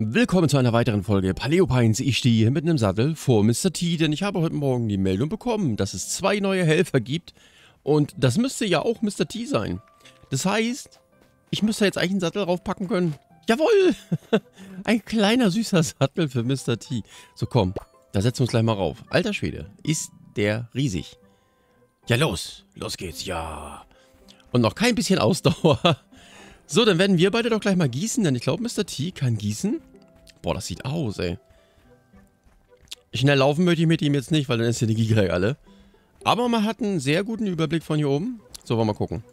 Willkommen zu einer weiteren Folge Paleo Pines. Ich stehe hier mitten im Sattel vor Mr. T, denn ich habe heute Morgen die Meldung bekommen, dass es 2 neue Helfer gibt. Und das müsste ja auch Mr. T sein. Das heißt, ich müsste jetzt eigentlich einen Sattel draufpacken können. Jawohl! Ein kleiner, süßer Sattel für Mr. T. So, komm, da setzen wir uns gleich mal rauf. Alter Schwede, ist der riesig. Ja, los geht's, ja. Und noch kein bisschen Ausdauer. So, dann werden wir beide doch gleich mal gießen, denn ich glaube, Mr. T kann gießen. Boah, das sieht aus, ey. Schnell laufen möchte ich mit ihm jetzt nicht, weil dann ist die Energie gleich alle. Aber man hat einen sehr guten Überblick von hier oben. So, wollen wir mal gucken.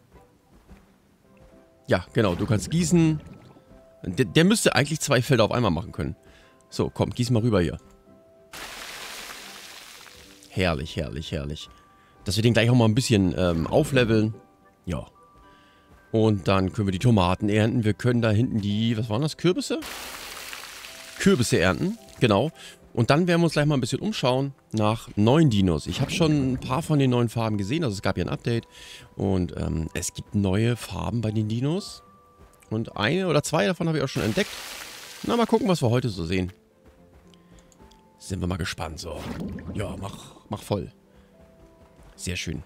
Ja, genau, du kannst gießen. Der müsste eigentlich 2 Felder auf einmal machen können. So, komm, gieß mal rüber hier. Herrlich, herrlich, herrlich. Dass wir den gleich auch mal ein bisschen aufleveln. Ja. Und dann können wir die Tomaten ernten. Wir können da hinten die, was waren das, Kürbisse? Kürbisse ernten, genau. Und dann werden wir uns gleich mal ein bisschen umschauen nach neuen Dinos. Ich habe schon ein paar von den neuen Farben gesehen, also es gab ja ein Update. Und es gibt neue Farben bei den Dinos. Und 1 oder 2 davon habe ich auch schon entdeckt. Na, mal gucken, was wir heute so sehen. Sind wir mal gespannt, so. Ja, mach voll. Sehr schön.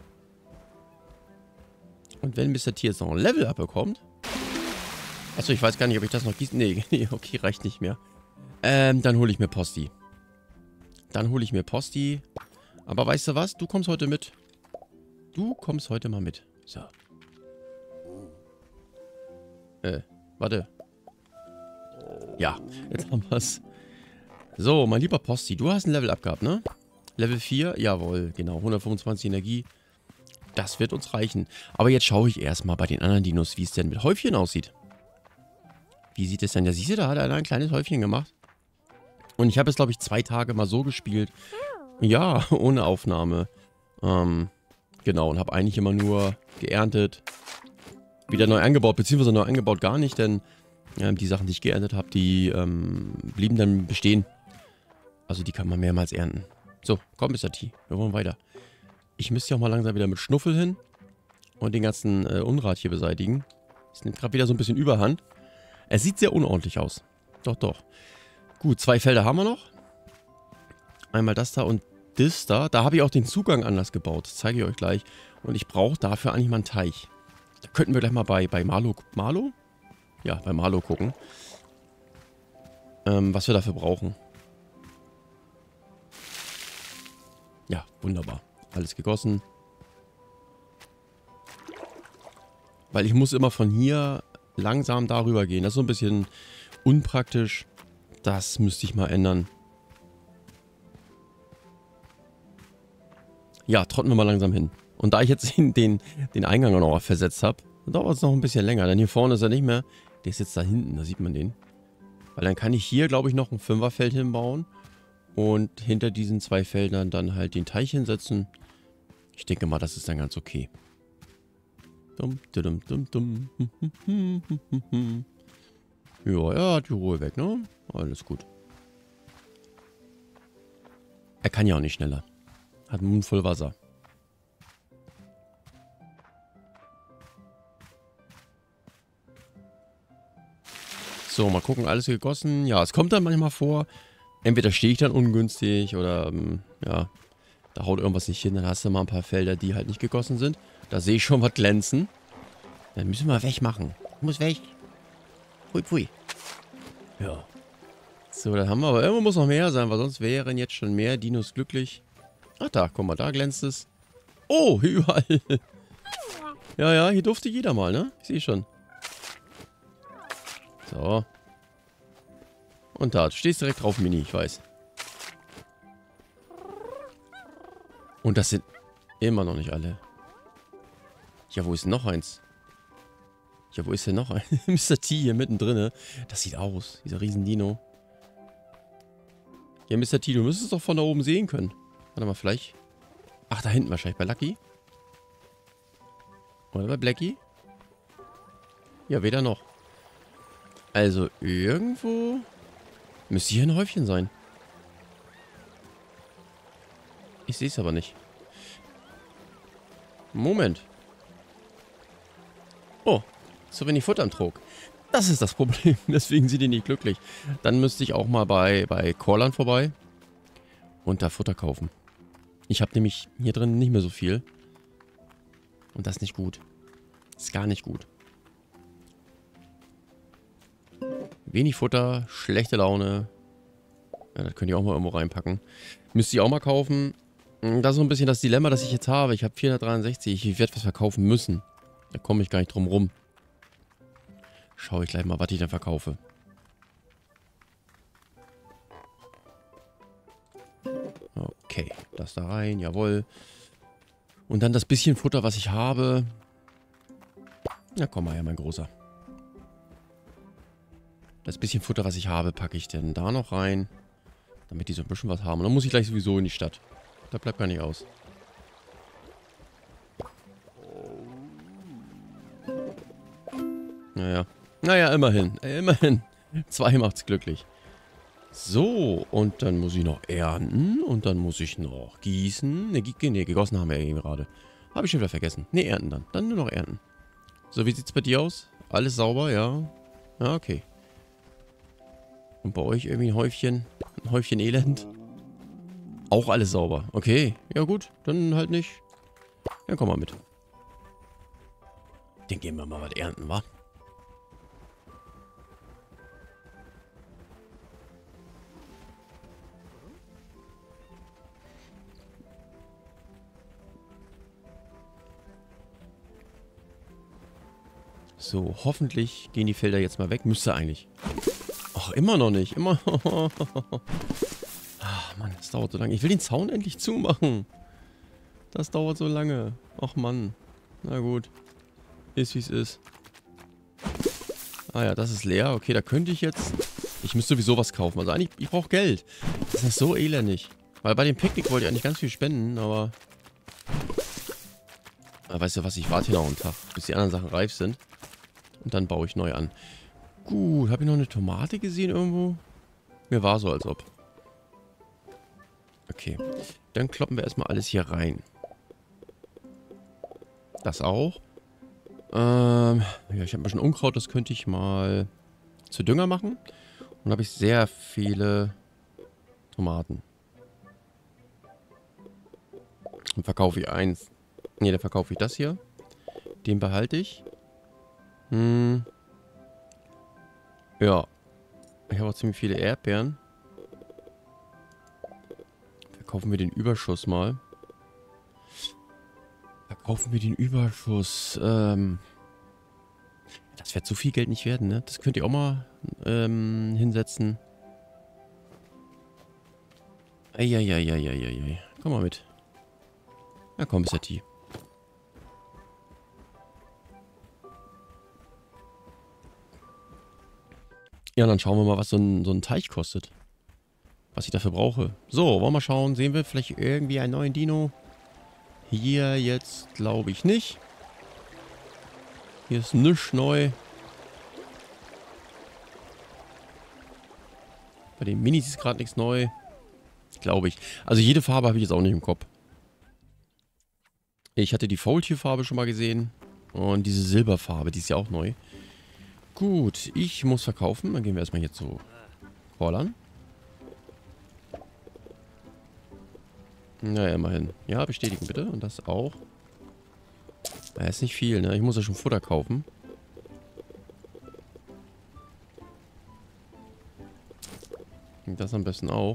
Und wenn Mr. T jetzt noch ein Level-Up bekommt... Achso, ich weiß gar nicht, ob ich das noch gießen... Nee, okay, reicht nicht mehr. Dann hole ich mir Posti. Aber weißt du was? Du kommst heute mit. Du kommst heute mal mit. So. Warte. Ja, jetzt haben wir's. So, mein lieber Posti, du hast ein Level-Up gehabt, ne? Level 4, jawohl, genau, 125 Energie. Das wird uns reichen. Aber jetzt schaue ich erstmal bei den anderen Dinos, wie es denn mit Häufchen aussieht. Wie sieht es denn? Ja, siehst du, da hat einer ein kleines Häufchen gemacht. Und ich habe es, glaube ich, 2 Tage mal so gespielt. Ja, ohne Aufnahme. Genau, und habe eigentlich immer nur geerntet. Wieder neu angebaut, beziehungsweise neu angebaut gar nicht, denn die Sachen, die ich geerntet habe, die blieben dann bestehen. Also die kann man mehrmals ernten. So, komm, Mr. T, wir wollen weiter. Ich müsste ja auch mal langsam wieder mit Schnuffel hin und den ganzen Unrat hier beseitigen. Es nimmt gerade wieder so ein bisschen Überhand. Es sieht sehr unordentlich aus. Doch, doch. Gut, 2 Felder haben wir noch. Einmal das da und das da. Da habe ich auch den Zugang anders gebaut. Das zeige ich euch gleich. Und ich brauche dafür eigentlich mal einen Teich. Da könnten wir gleich mal bei Marlo... Marlo? Ja, bei Marlo gucken. Was wir dafür brauchen. Ja, wunderbar. Alles gegossen. Weil ich muss immer von hier langsam darüber gehen. Das ist so ein bisschen unpraktisch. Das müsste ich mal ändern. Ja, trotten wir mal langsam hin. Und da ich jetzt den Eingang auch noch versetzt habe, dauert es noch ein bisschen länger. Denn hier vorne ist er nicht mehr. Der ist jetzt da hinten, da sieht man den. Weil dann kann ich hier, glaube ich, noch ein 5er-Feld hinbauen. Und hinter diesen 2 Feldern dann halt den Teich hinsetzen. Ich denke mal, das ist dann ganz okay. Ja, er hat die Ruhe weg, ne? Alles gut. Er kann ja auch nicht schneller. Hat einen Mund voll Wasser. So, mal gucken, alles gegossen. Ja, es kommt dann manchmal vor, entweder stehe ich dann ungünstig oder, ja, da haut irgendwas nicht hin. Dann hast du mal ein paar Felder, die halt nicht gegossen sind. Da sehe ich schon was glänzen. Dann müssen wir wegmachen. Muss weg. Pfui, pfui. Ja. So, dann haben wir, aber irgendwo muss noch mehr sein, weil sonst wären jetzt schon mehr Dinos glücklich. Ach da, guck mal, da glänzt es. Oh, überall. Ja, ja, hier durfte jeder mal, ne? Ich sehe schon. So. Und da, du stehst direkt drauf, Mini, ich weiß. Und das sind immer noch nicht alle. Ja, wo ist denn noch eins? Ja, wo ist denn noch ein? Mr. T hier mittendrin. Das sieht aus, dieser riesen Dino. Ja, Mr. T, du müsstest es doch von da oben sehen können. Warte mal, vielleicht... Ach, da hinten wahrscheinlich, bei Lucky. Oder bei Blackie. Ja, weder noch. Also, irgendwo... Müsste hier ein Häufchen sein. Ich sehe es aber nicht. Moment. Oh, so wenig Futter am Trog. Das ist das Problem. Deswegen sind die nicht glücklich. Dann müsste ich auch mal bei Corlan vorbei und da Futter kaufen. Ich habe nämlich hier drin nicht mehr so viel. Und das ist nicht gut. Das ist gar nicht gut. Wenig Futter, schlechte Laune. Ja, das könnt ihr auch mal irgendwo reinpacken. Müsst ihr auch mal kaufen. Das ist so ein bisschen das Dilemma, das ich jetzt habe. Ich habe 463. Ich werde was verkaufen müssen. Da komme ich gar nicht drum rum. Schaue ich gleich mal, was ich dann verkaufe. Okay, das da rein, jawohl. Und dann das bisschen Futter, was ich habe. Na komm mal her, mein Großer. Das bisschen Futter, was ich habe, packe ich denn da noch rein. Damit die so ein bisschen was haben. Und dann muss ich gleich sowieso in die Stadt. Da bleibt gar nicht aus. Naja. Naja, immerhin. Immerhin. 2 macht's glücklich. So, und dann muss ich noch ernten. Und dann muss ich noch gießen. Ne, gegossen haben wir ja eben gerade. Habe ich schon wieder vergessen. Ne, ernten dann. Dann nur noch ernten. So, wie sieht's bei dir aus? Alles sauber, ja? Ja, okay. Und bei euch irgendwie ein Häufchen Elend? Auch alles sauber. Okay, ja gut, dann halt nicht. Ja, komm mal mit. Den gehen wir mal was ernten, wa? So, hoffentlich gehen die Felder jetzt mal weg. Müsste eigentlich. Ach, immer noch nicht. Immer. Ach, Mann, das dauert so lange. Ich will den Zaun endlich zumachen. Das dauert so lange. Ach, Mann. Na gut. Ist, wie es ist. Ah ja, das ist leer. Okay, da könnte ich jetzt... Ich müsste sowieso was kaufen. Also eigentlich, ich brauche Geld. Das ist so elendig. Weil bei dem Picknick wollte ich eigentlich ganz viel spenden, aber... Weißt du was, ich warte hier noch einen Tag, bis die anderen Sachen reif sind. Und dann baue ich neu an. Gut, habe ich noch eine Tomate gesehen irgendwo? Mir war so, als ob. Okay, dann kloppen wir erstmal alles hier rein. Das auch. Ja, ich habe ein bisschen Unkraut, das könnte ich mal zu Dünger machen. Und dann habe ich sehr viele Tomaten. Dann verkaufe ich eins. Ne, dann verkaufe ich das hier. Den behalte ich. Ja. Ich habe auch ziemlich viele Erdbeeren. Verkaufen wir den Überschuss mal. Verkaufen wir den Überschuss. Das wird so viel Geld nicht werden, ne? Das könnt ihr auch mal hinsetzen. Eieieiei. Komm mal mit. Ja, komm, Mr. T. Ja, dann schauen wir mal, was so ein Teich kostet. Was ich dafür brauche. So, wollen wir mal schauen. Sehen wir vielleicht irgendwie einen neuen Dino? Hier jetzt glaube ich nicht. Hier ist nichts neu. Bei den Minis ist gerade nichts neu. Glaube ich. Also jede Farbe habe ich jetzt auch nicht im Kopf. Ich hatte die Faultierfarbe schon mal gesehen. Und diese Silberfarbe, die ist ja auch neu. Gut, ich muss verkaufen. Dann gehen wir erstmal hier zu Corlan. Naja, immerhin. Ja, bestätigen bitte. Und das auch. Ja, ist nicht viel, ne? Ich muss ja schon Futter kaufen. Und das am besten auch.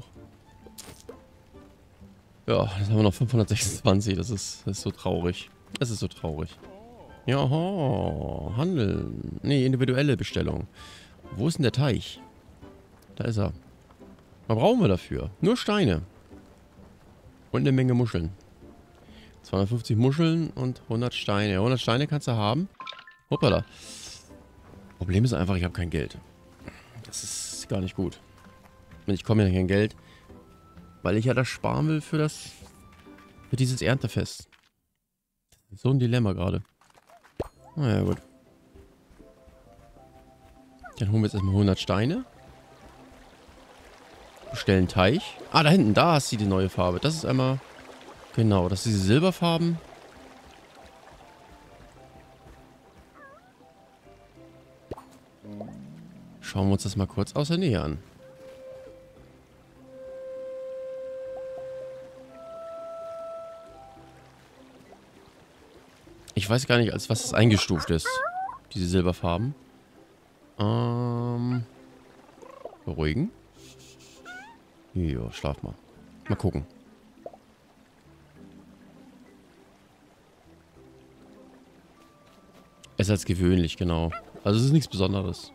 Ja, jetzt haben wir noch 526. Das ist so traurig. Das ist so traurig. Jaha, handeln. Nee, individuelle Bestellung. Wo ist denn der Teich? Da ist er. Was brauchen wir dafür? Nur Steine. Und eine Menge Muscheln. 250 Muscheln und 100 Steine. 100 Steine kannst du haben. Hoppala. Problem ist einfach, ich habe kein Geld. Das ist gar nicht gut. Und ich komme ja kein Geld. Weil ich ja das sparen will für dieses Erntefest. So ein Dilemma gerade. Naja, gut. Dann holen wir jetzt erstmal 100 Steine. Bestellen Teich. Ah, da hinten, da hast du die neue Farbe. Das ist einmal... Genau, das ist diese Silberfarben. Schauen wir uns das mal kurz aus der Nähe an. Ich weiß gar nicht, als was es eingestuft ist. Diese Silberfarben. Beruhigen. Jo, schlaf mal. Mal gucken. Es ist als gewöhnlich, genau. Also es ist nichts Besonderes.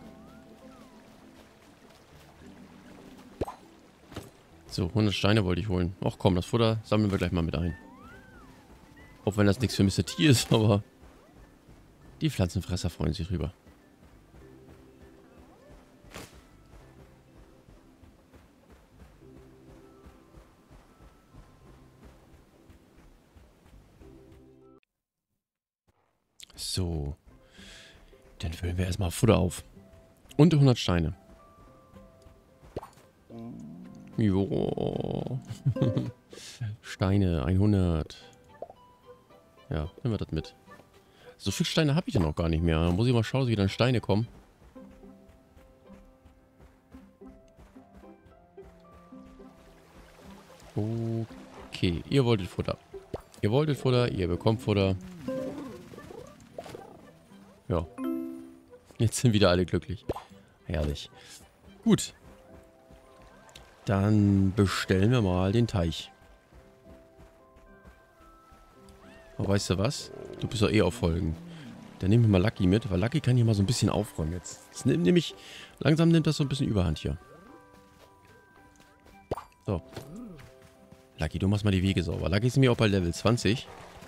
So, 100 Steine wollte ich holen. Ach komm, das Futter sammeln wir gleich mal mit ein. Auch wenn das nichts für Mr. T ist, aber die Pflanzenfresser freuen sich rüber. So. Dann füllen wir erstmal Futter auf. Und 100 Steine. Jo. Steine, 100. Ja, nehmen wir das mit. So viele Steine habe ich denn auch gar nicht mehr. Da muss ich mal schauen, wie dann Steine kommen. Okay, ihr wolltet Futter. Ihr wolltet Futter, ihr bekommt Futter. Ja. Jetzt sind wieder alle glücklich. Herrlich. Gut. Dann bestellen wir mal den Teich. Aber weißt du was? Du bist doch eh auf Folgen. Dann nehmen wir mal Lucky mit, weil Lucky kann hier mal so ein bisschen aufräumen jetzt. Das nimmt nämlich, langsam nimmt das so ein bisschen Überhand hier. So. Lucky, du machst mal die Wege sauber. Lucky ist nämlich auch bei Level 20.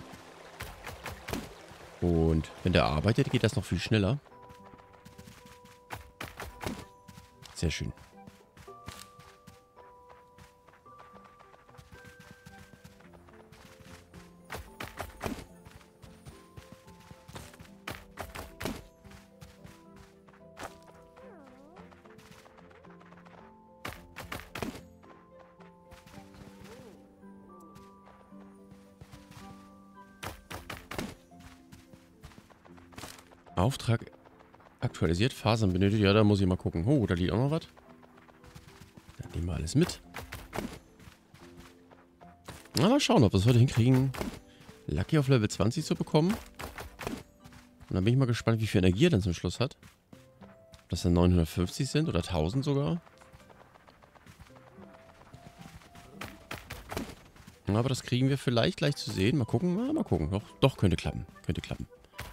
Und wenn der arbeitet, geht das noch viel schneller. Sehr schön. Auftrag aktualisiert, Fasern benötigt. Ja, da muss ich mal gucken. Oh, da liegt auch noch was. Dann nehmen wir alles mit. Na, mal schauen, ob wir es heute hinkriegen, Lucky auf Level 20 zu bekommen. Und dann bin ich mal gespannt, wie viel Energie er dann zum Schluss hat. Ob das dann 950 sind oder 1000 sogar. Aber das kriegen wir vielleicht gleich zu sehen. Mal gucken, mal gucken. Doch, könnte klappen. Könnte klappen.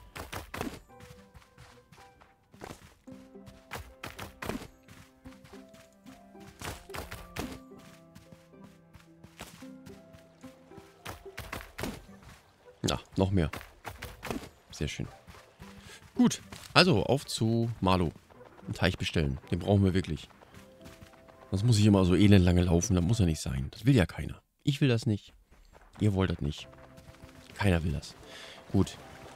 Ja, noch mehr. Sehr schön. Gut, also auf zu Marlo. Einen Teich bestellen. Den brauchen wir wirklich. Sonst muss ich immer so elend lange laufen. Das muss ja nicht sein. Das will ja keiner. Ich will das nicht. Ihr wollt das nicht. Keiner will das. Gut.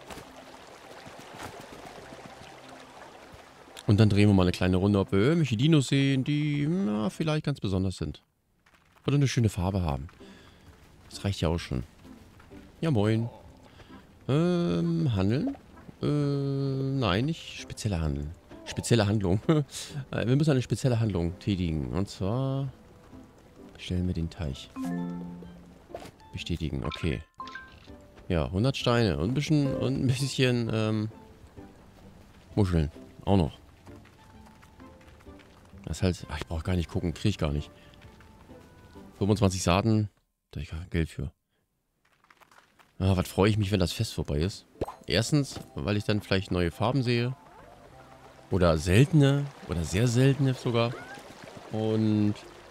Und dann drehen wir mal eine kleine Runde, ob wir irgendwelche Dinos sehen, die na, vielleicht ganz besonders sind. Oder eine schöne Farbe haben. Das reicht ja auch schon. Ja, moin. Handeln? Nein, nicht spezielle Handeln. Spezielle Handlung. Wir müssen eine spezielle Handlung tätigen. Und zwar bestellen wir den Teich. Bestätigen, okay. Ja, 100 Steine und ein bisschen Muscheln. Auch noch. Das ist halt, ach, ich brauche gar nicht gucken, kriege ich gar nicht. 25 Saaten, da habe ich gar kein Geld für. Ah, was freue ich mich, wenn das Fest vorbei ist. Erstens, weil ich dann vielleicht neue Farben sehe. Oder seltene, oder sehr seltene sogar. Und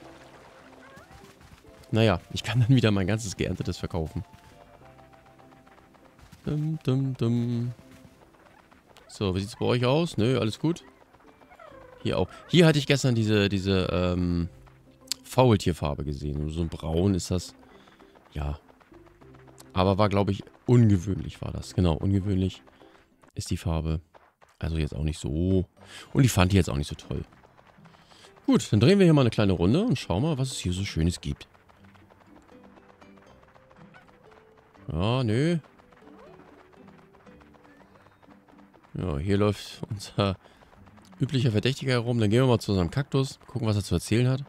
naja, ich kann dann wieder mein ganzes Geerntetes verkaufen. Dum, dum, dum. So, wie sieht es bei euch aus? Nö, alles gut. Hier auch. Hier hatte ich gestern diese Faultierfarbe gesehen. So ein Braun ist das. Ja. Aber war, glaube ich, ungewöhnlich war das. Genau, ungewöhnlich ist die Farbe. Also jetzt auch nicht so. Und ich fand die jetzt auch nicht so toll. Gut, dann drehen wir hier mal eine kleine Runde und schauen mal, was es hier so Schönes gibt. Ja, nö. Ja, hier läuft üblicher Verdächtiger herum. Dann gehen wir mal zu unserem Kaktus. Gucken, was er zu erzählen hat.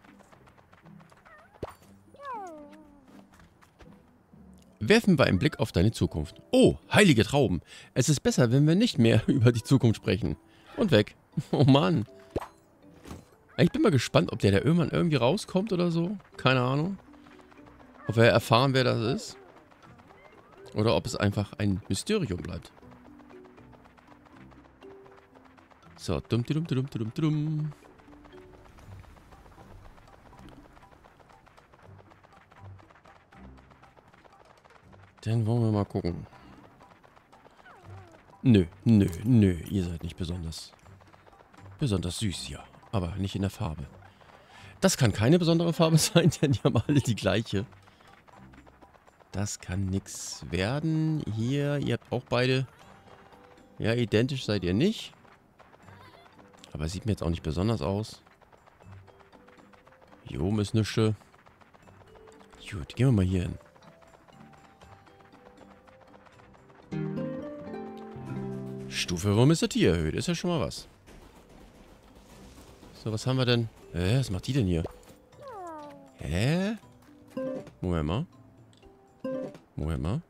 Werfen wir einen Blick auf deine Zukunft. Oh, heilige Trauben. Es ist besser, wenn wir nicht mehr über die Zukunft sprechen. Und weg. Oh Mann. Ich bin mal gespannt, ob der da irgendwann irgendwie rauskommt oder so. Keine Ahnung. Ob wir erfahren, wer das ist. Oder ob es einfach ein Mysterium bleibt. So, dumm, dumm, dumm, dumm, dumm. Dann wollen wir mal gucken. Nö, nö, nö. Ihr seid nicht besonders süß, ja. Aber nicht in der Farbe. Das kann keine besondere Farbe sein, denn die haben alle die gleiche. Das kann nix werden. Hier, ihr habt auch beide. Ja, identisch seid ihr nicht. Aber sieht mir jetzt auch nicht besonders aus. Hier oben ist nische. Gut, gehen wir mal hier hin. Stufe Wurm ist das Tier erhöht. Ist ja schon mal was. So, was haben wir denn? Was macht die denn hier? Hä? Moment mal. Moment mal.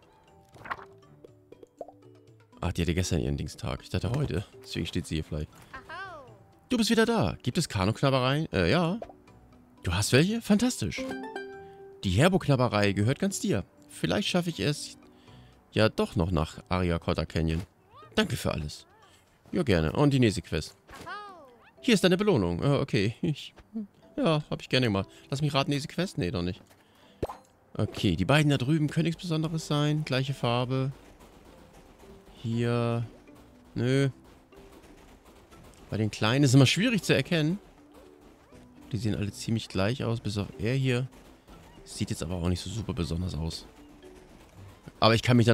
Ach, die hatte gestern ihren Dingstag. Ich dachte heute. Deswegen steht sie hier vielleicht. Du bist wieder da. Gibt es Kanuknabbereien? Ja. Du hast welche? Fantastisch. Die Herbo-Knabberei gehört ganz dir. Vielleicht schaffe ich es ja doch noch nach Ariakota Canyon. Danke für alles. Ja, gerne. Und die nächste Quest. Hier ist deine Belohnung. Okay. Ja, habe ich gerne gemacht. Lass mich raten, nächste Quest? Nee, doch nicht. Okay, die beiden da drüben können nichts Besonderes sein. Gleiche Farbe. Hier. Nö. Bei den Kleinen ist es immer schwierig zu erkennen. Die sehen alle ziemlich gleich aus, bis auf er hier. Sieht jetzt aber auch nicht so super besonders aus. Aber ich kann mich dann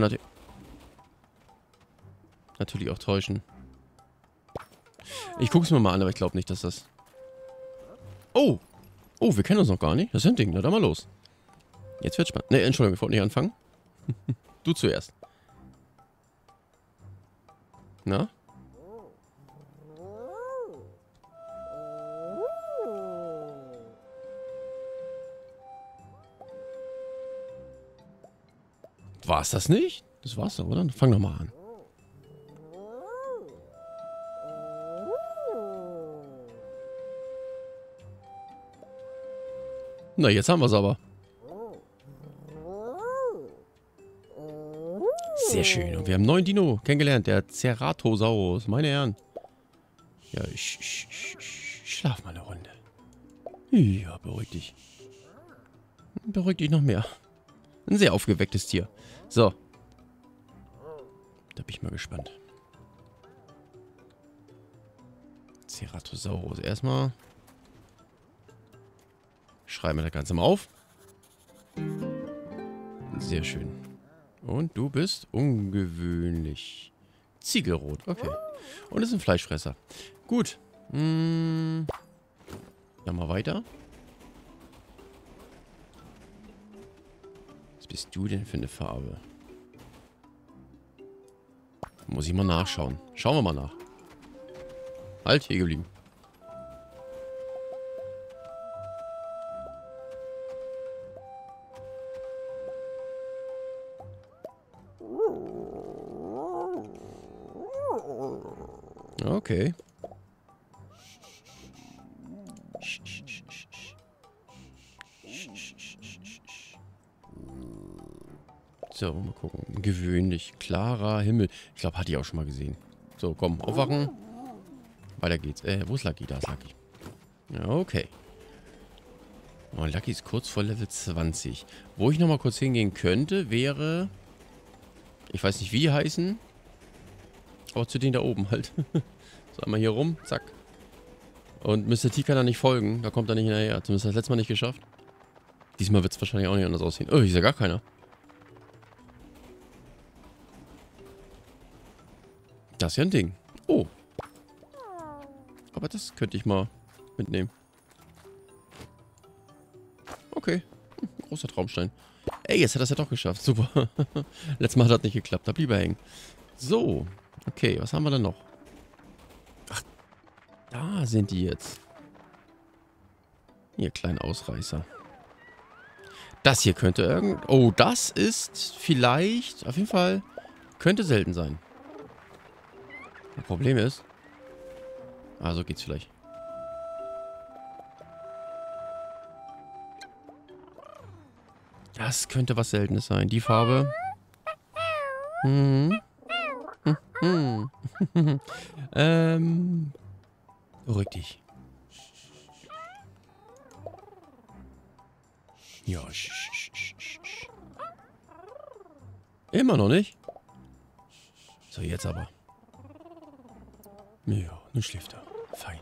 natürlich auch täuschen. Ich gucke es mir mal an, aber ich glaube nicht, dass das... Oh! Oh, wir kennen uns noch gar nicht. Das ist ein Ding. Na, dann mal los. Jetzt wird's spannend. Ne, Entschuldigung, ich wollte nicht anfangen. Du zuerst. Na? War's das nicht? Das war's doch, oder? Fang doch mal an. Na, jetzt haben wir es aber. Sehr schön. Und wir haben einen neuen Dino kennengelernt. Der Ceratosaurus. Meine Herren. Ja, schlaf mal eine Runde. Ja, beruhig dich. Beruhig dich noch mehr. Ein sehr aufgewecktes Tier. So. Da bin ich mal gespannt. Ceratosaurus. Erstmal schreiben wir das Ganze mal auf. Sehr schön. Und du bist ungewöhnlich. Ziegelrot. Okay. Und ist ein Fleischfresser. Gut. Dann mal weiter. Was bist du denn für eine Farbe? Muss ich mal nachschauen. Schauen wir mal nach. Halt, hier geblieben. Okay. So, mal gucken. Gewöhnlich. Klarer Himmel. Ich glaube, hatte ich auch schon mal gesehen. So, komm, aufwachen. Weiter geht's. Wo ist Lucky? Da ist Lucky. Ja, okay. Oh, Lucky ist kurz vor Level 20. Wo ich nochmal kurz hingehen könnte, wäre... Ich weiß nicht, wie die heißen. Aber zu denen da oben halt. So, einmal hier rum. Zack. Und Mr. T kann da nicht folgen. Da kommt er nicht hinterher. Zumindest das letzte Mal nicht geschafft. Diesmal wird es wahrscheinlich auch nicht anders aussehen. Oh, hier ist ja gar keiner. Das ist ja ein Ding. Oh. Aber das könnte ich mal mitnehmen. Okay. Großer Traumstein. Ey, jetzt hat er es ja doch geschafft. Super. Letztes Mal hat das nicht geklappt. Da blieb er hängen. So. Okay, was haben wir denn noch? Ach, Da sind die jetzt. Hier, kleinen Ausreißer. Das hier könnte irgend... Oh, das ist vielleicht... Auf jeden Fall könnte selten sein. Das Problem ist... Ah, so geht's vielleicht. Das könnte was Seltenes sein. Die Farbe. Beruhig dich. Ja. Immer noch nicht? So, jetzt aber. Ja, nun schläft er. Fein.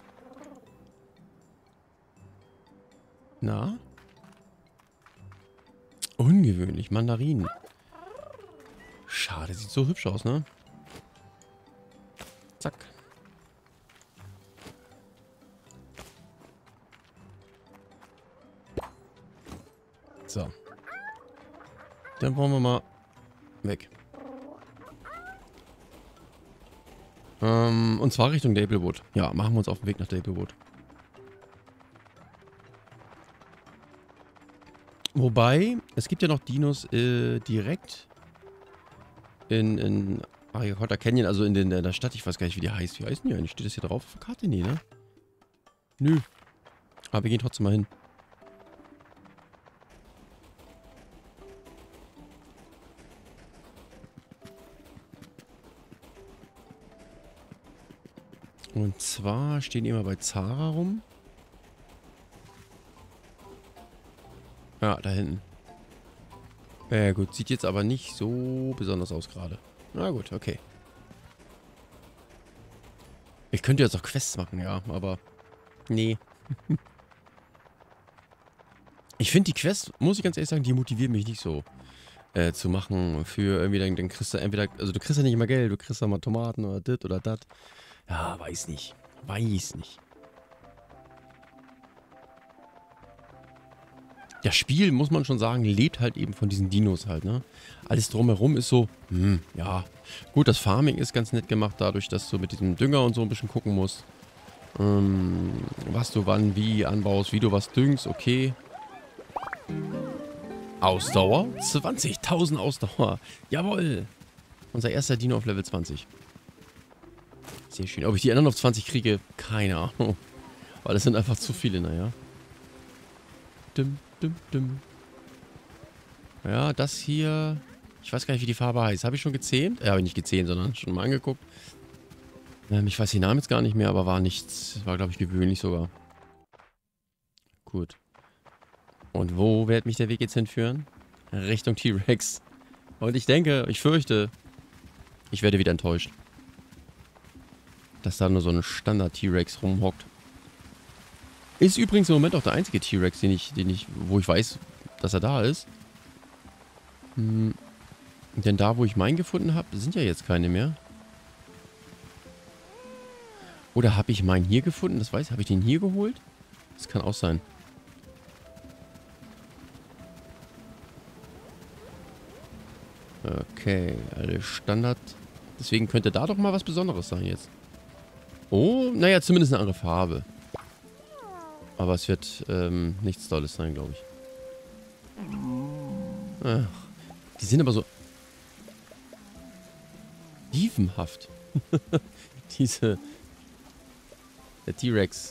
Na? Ungewöhnlich. Mandarinen. Schade, sieht so hübsch aus, ne? Zack. So. Dann wollen wir mal weg. Und zwar Richtung Daplewood. Ja, machen wir uns auf den Weg nach Daplewood. Wobei, es gibt ja noch Dinos direkt in Ariakota Canyon, also in der Stadt. Ich weiß gar nicht, wie die heißt. Wie heißt die eigentlich? Steht das hier drauf auf der Karte? Nee, ne? Nö. Aber wir gehen trotzdem mal hin. Und zwar stehen die immer bei Zara rum. Ja, da hinten. Gut, sieht jetzt aber nicht so besonders aus gerade. Na gut, okay. Ich könnte jetzt auch Quests machen, ja, aber... Nee. Ich finde die Quests, muss ich ganz ehrlich sagen, die motivieren mich nicht so zu machen. Für irgendwie, dann kriegst du entweder... Also du kriegst ja nicht immer Geld, du kriegst ja mal Tomaten oder dit oder dat. Ja, weiß nicht. Weiß nicht. Das Spiel, muss man schon sagen, lebt halt eben von diesen Dinos halt, ne? Alles drumherum ist so, ja. Gut, das Farming ist ganz nett gemacht, dadurch, dass du mit diesem Dünger und so ein bisschen gucken musst. Was du wann wie anbaust, wie du was düngst, okay. Ausdauer? 20.000 Ausdauer. Jawohl. Unser erster Dino auf Level 20. Sehr schön. Ob ich die anderen auf 20 kriege, keine Ahnung. Weil das sind einfach zu viele, naja. Ja, das hier... Ich weiß gar nicht, wie die Farbe heißt. Habe ich schon gezähmt? Habe ich nicht gezähmt, sondern schon mal angeguckt. Ich weiß den Namen jetzt gar nicht mehr, aber war nichts... War, glaube ich, gewöhnlich sogar. Gut. Und wo wird mich der Weg jetzt hinführen? Richtung T-Rex. Und ich denke, ich fürchte, ich werde wieder enttäuscht. Dass da nur so ein Standard-T-Rex rumhockt. Ist übrigens im Moment auch der einzige T-Rex, wo ich weiß, dass er da ist. Denn da, wo ich meinen gefunden habe, sind ja jetzt keine mehr. Oder habe ich meinen hier gefunden? Das weiß ich. Habe ich den hier geholt? Das kann auch sein. Okay, alle Standard. Deswegen könnte da doch mal was Besonderes sein jetzt. Oh, naja, zumindest eine andere Farbe. Aber es wird nichts Tolles sein, glaube ich. Ach, die sind aber so dievenhaft. Der T-Rex.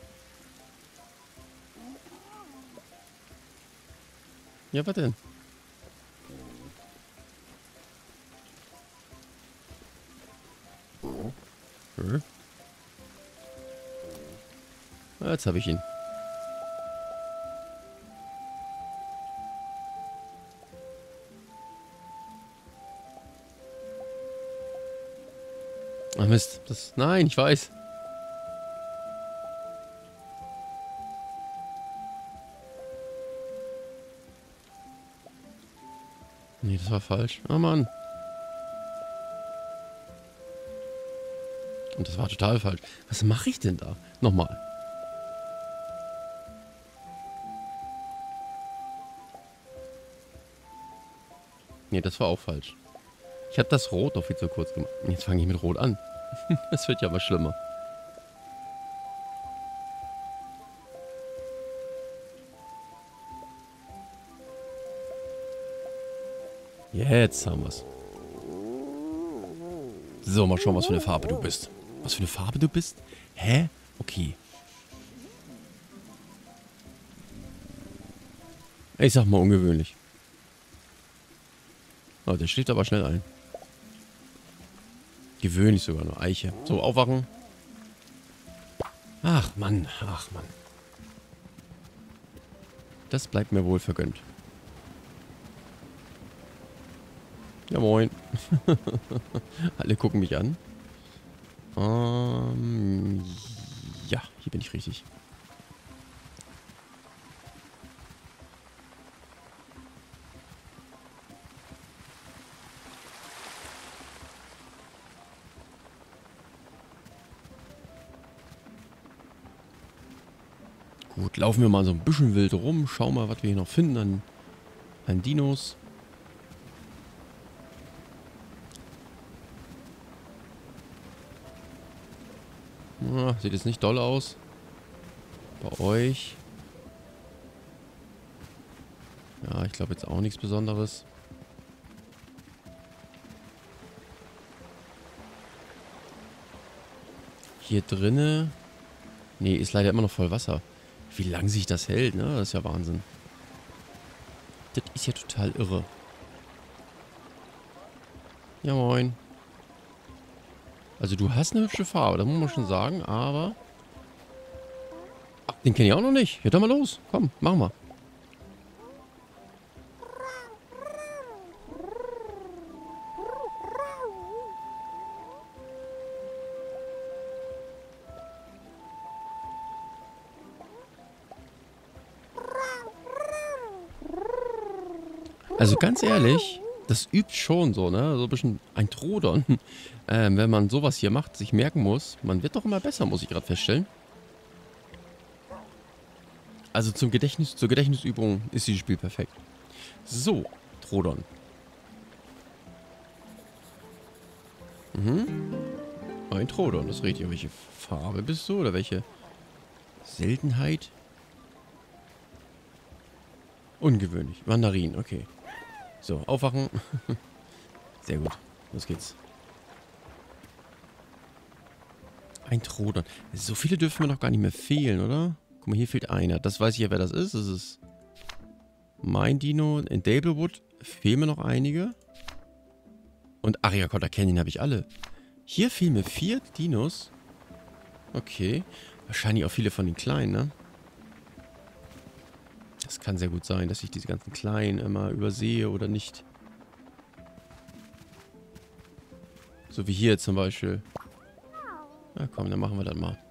Ja, was denn? Jetzt habe ich ihn. Ach Mist. Nein, ich weiß. Nee, das war falsch. Oh Mann. Und das war total falsch. Was mache ich denn da? Nochmal. Nee, das war auch falsch. Ich habe das Rot noch viel zu kurz gemacht. Jetzt fange ich mit Rot an. Das wird ja mal schlimmer. Jetzt haben wir's. So, mal schauen, was für eine Farbe du bist. Was für eine Farbe du bist? Hä? Okay. Ich sag mal ungewöhnlich. Oh, der schläft aber schnell ein. Gewöhnlich sogar nur. Eiche. So, aufwachen. Ach Mann, ach Mann. Das bleibt mir wohl vergönnt. Ja, moin. Alle gucken mich an. Ja, hier bin ich richtig. Gut, laufen wir mal so ein bisschen wild rum. Schauen mal, was wir hier noch finden an Dinos. Ja, sieht jetzt nicht doll aus. Bei euch. Ja, ich glaube jetzt auch nichts Besonderes. Hier drinne. Nee, ist leider immer noch voll Wasser. Wie lange sich das hält, ne? Das ist ja Wahnsinn. Das ist ja total irre. Ja, moin. Also du hast eine hübsche Farbe, das muss man schon sagen, aber... Ach, den kenne ich auch noch nicht. Ja, dann mal los. Komm, machen wir. Also ganz ehrlich, das übt schon so, ne? So ein bisschen ein Trodon. Wenn man sowas hier macht, sich merken muss, man wird doch immer besser, muss ich gerade feststellen. Also zur Gedächtnisübung ist dieses Spiel perfekt. So, Trodon. Ein Trodon, das ist richtig. Welche Farbe bist du oder welche Seltenheit? Ungewöhnlich. Mandarin, okay. So, aufwachen. Sehr gut. Los geht's. Ein Trodon. So viele dürfen mir noch gar nicht mehr fehlen, oder? Guck mal, hier fehlt einer. Das weiß ich ja, wer das ist. Das ist mein Dino. In Dablewood fehlen mir noch einige. Und Ariacotta Canyon habe ich alle. Hier fehlen mir 4 Dinos. Okay. Wahrscheinlich auch viele von den kleinen, ne? Das kann sehr gut sein, dass ich diese ganzen kleinen immer übersehe oder nicht. So wie hier zum Beispiel. Na komm, dann machen wir das mal.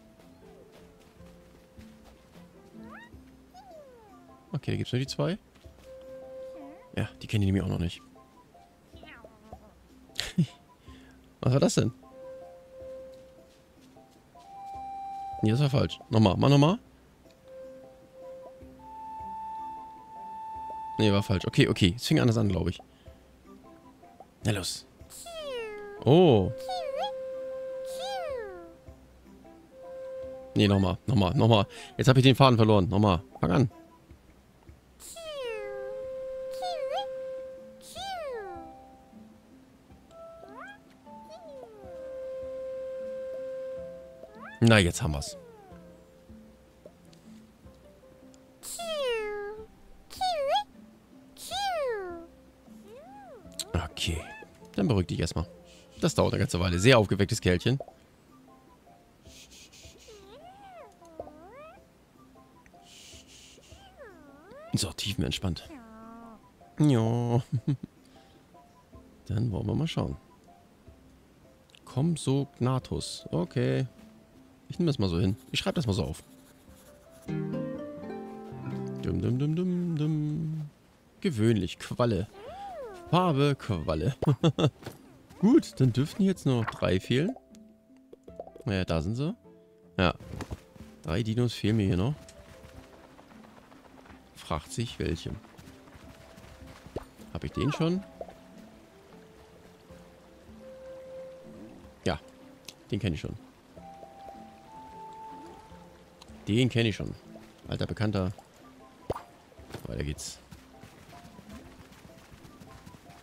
Okay, da gibt es nur die 2. Ja, die kenne ich nämlich auch noch nicht. Was war das denn? Nee, das war falsch. Nochmal, mach nochmal. Nee, war falsch. Okay, okay. Es fing anders an, glaube ich. Na los. Oh. Nee, nochmal. Jetzt habe ich den Faden verloren. Nochmal. Fang an. Na, jetzt haben wir's. Okay. Dann beruhig dich erstmal. Das dauert eine ganze Weile. Sehr aufgewecktes Kerlchen. So, tiefenentspannt. Ja. Dann wollen wir mal schauen. Compsognathus. Okay. Ich nehme das mal so hin. Ich schreibe das mal so auf. Gewöhnlich. Qualle. Farbe Qualle. Gut, dann dürften jetzt nur noch 3 fehlen. Naja, da sind sie. Ja. 3 Dinos fehlen mir hier noch. Fragt sich welche. Habe ich den schon? Ja, den kenne ich schon. Den kenne ich schon. Alter Bekannter. Weiter geht's.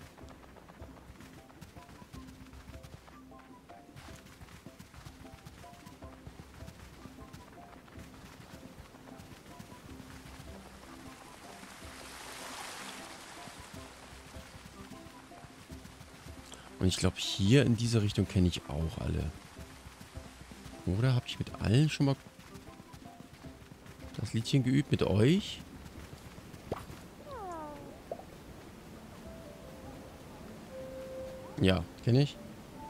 Und ich glaube, hier in diese Richtung kenne ich auch alle. Oder habe ich mit allen schon mal das Liedchen geübt? Mit euch? Ja, kenne ich.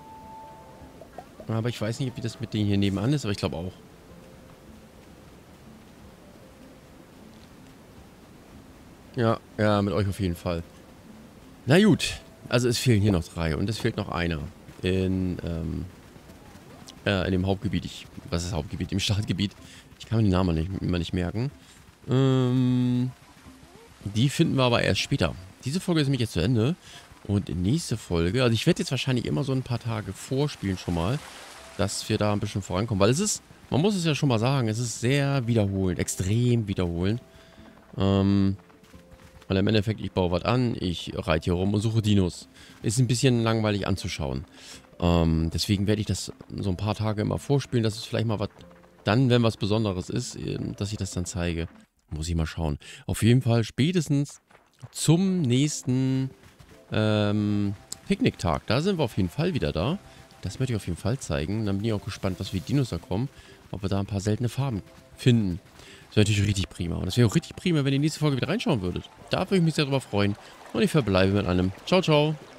Aber ich weiß nicht, wie das mit denen hier nebenan ist, aber ich glaube auch. Ja, ja, mit euch auf jeden Fall. Na gut, also es fehlen hier noch 3 und es fehlt noch einer in dem Hauptgebiet. Was ist Hauptgebiet? Im Startgebiet. Ich kann mir den Namen immer nicht merken. Die finden wir aber erst später. Diese Folge ist nämlich jetzt zu Ende. Und nächste Folge, also ich werde jetzt wahrscheinlich immer so ein paar Tage vorspielen schon mal, dass wir da ein bisschen vorankommen. Weil es ist, man muss es ja schon mal sagen, es ist sehr wiederholend, extrem wiederholend. Weil im Endeffekt, ich baue was an, ich reite hier rum und suche Dinos. Ist ein bisschen langweilig anzuschauen. Deswegen werde ich das so ein paar Tage immer vorspielen, dass es vielleicht mal was, dann, wenn was Besonderes ist, dass ich das dann zeige. Muss ich mal schauen. Auf jeden Fall spätestens zum nächsten Picknicktag. Da sind wir auf jeden Fall wieder da. Das möchte ich auf jeden Fall zeigen. Dann bin ich auch gespannt, was für Dinos da kommen. Ob wir da ein paar seltene Farben finden. Das wäre natürlich richtig prima. Und das wäre auch richtig prima, wenn ihr in die nächste Folge wieder reinschauen würdet. Da würde ich mich sehr drüber freuen. Und ich verbleibe mit einem Ciao, ciao.